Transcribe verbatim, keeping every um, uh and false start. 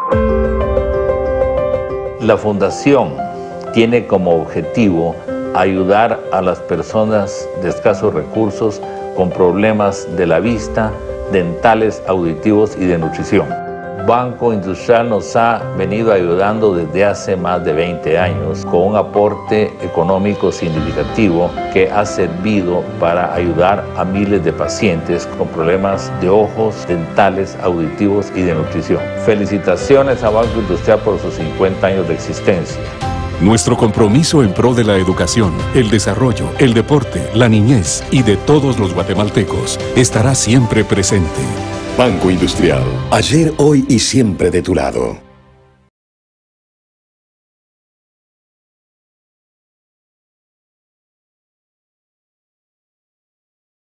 La Fundación tiene como objetivo ayudar a las personas de escasos recursos con problemas de la vista, dentales, auditivos y de nutrición. Banco Industrial nos ha venido ayudando desde hace más de veinte años con un aporte económico significativo que ha servido para ayudar a miles de pacientes con problemas de ojos, dentales, auditivos y de nutrición. Felicitaciones a Banco Industrial por sus cincuenta años de existencia. Nuestro compromiso en pro de la educación, el desarrollo, el deporte, la niñez y de todos los guatemaltecos estará siempre presente. Banco Industrial. Ayer, hoy y siempre de tu lado.